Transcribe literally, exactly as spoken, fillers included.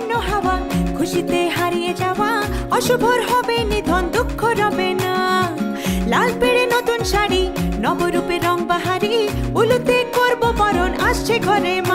শূন্য হাওয়া, খুশিতে হারিয়ে যাওয়া অশুভর হবে নিধন, দুঃখ রবে না। লাল পেড়ে নতুন শাড়ি, নবরূপে রং বাহারি, উলুতে করব বরণ, আসছে ঘরে